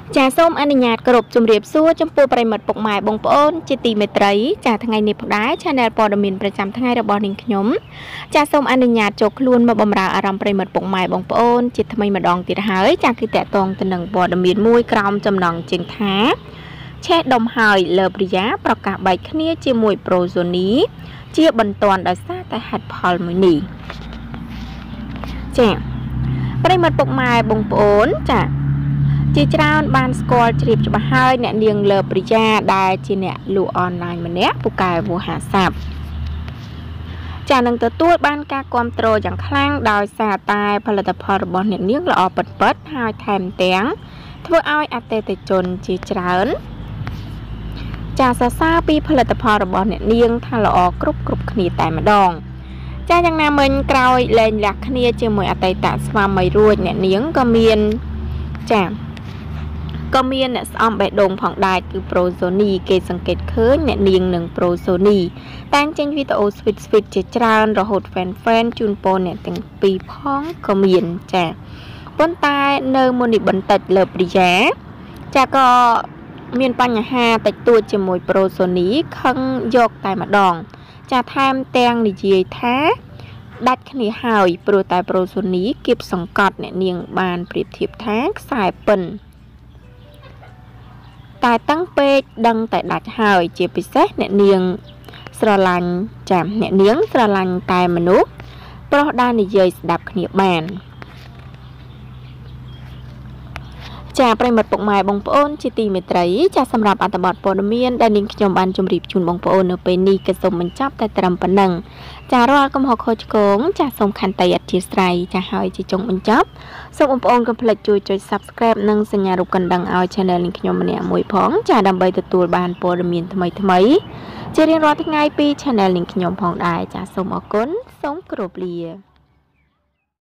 ចាសូមអនុញ្ញាតគោរពជំរាបសួរចំពោះប្រិមិត្តពុកម៉ែបងប្អូនជាទីមេត្រីចាថ្ងៃនេះផងដែរ Channel ព័ត៌មានប្រចាំថ្ងៃរបស់នាងខ្ញុំចាសូមអនុញ្ញាតចូលខ្លួនមកបម្រើអារម្មណ៍ប្រិមិត្តពុកម៉ែបងប្អូនជាថ្មីម្ដងទៀតហើយចាគឺតកតងទៅនឹងព័ត៌មានមួយក្រោមចំណងជើងថាឆេះដុំហើយ Love Riya ប្រកាសបែកគ្នាជាមួយ Prosoni ជាបន្ទាន់ដោយសារតែហេតុផលមួយនេះចាប្រិមិត្តពុកម៉ែបងប្អូនចាជាច្រើនបានស្គាល់ជ្រាបច្បាស់ហើយអ្នកនាង Love Riya ដែលជាអ្នកលក់អនឡាញម្នាក់ពូកែវោហាស័ព្ទចានឹងទទួលបានការគ្រប់គ្រងយ៉ាងខ្លាំងដោយសារតែផលិតផលរបស់អ្នកនាងល្អពិតៗហើយថែមទាំងធ្វើឲ្យអតិថិជនជាច្រើនចាសរសើរពីផលិតផលរបស់អ្នកនាងថាល្អគ្រប់គ្នាតែម្ដងចាយ៉ាងណាមិញក្រោយលែងលះគ្នាជាមួយអតីតស្វាមីរួចអ្នកនាងក៏មានអ្នកស្អំបេះដូងផងដែរគឺ Prosoni គេសង្កេតឃើញអ្នកនាងនិង Prosoni តែងចេញវីដេអូ sweet ជាច្រើនរហូត fan ជូនពរអ្នកទាំងពីរផងក៏មានចាប៉ុន្តែនៅមុននេះបន្តិច Love Riya ចាក៏មានបញ្ហាតិចតួចជាមួយ Prosoni ខឹងយកតែម្ដងចាថែមទាំងនិយាយថាដាច់គ្នាហើយព្រោះតែ Prosoni គៀបសង្កត់អ្នកនាងបានប្រៀបធៀបថាខ្សែពិនតែតាំងពេកដឹងតែដាច់ហើយជាពិសេសអ្នកនាងស្រឡាញ់អ្នកនាងស្រឡាញ់តែមនុស្សប្រុសដែលនិយាយស្ដាប់គ្នាបានចាប្រិមិត្តពុកម៉ែបងប្អូនជាទីមេត្រីចាសម្រាប់អត្ថបទព័ត៌មានដែលនាងខ្ញុំបានជម្រាបជូនបងប្អូននៅពេលនេះក៏សូមបញ្ចប់តែត្រឹមប៉ុណ្ណឹងចារាល់កំហុសខុសឆ្គងចាសូមខន្តីអធិស្ឋានចាហើយជាចុងបញ្ចប់សូមបងប្អូនកុំភ្លេចជួយចុច Subscribe និងសញ្ញារូបកណ្ដឹងឲ្យ Channel នាងខ្ញុំម្នាក់មួយផងចាដើម្បីទទួលបានព័ត៌មានថ្មីជារៀងរាល់ថ្ងៃពី Channel នាងខ្ញុំផងដែរចាសូមអរគុណសូមគោរពលា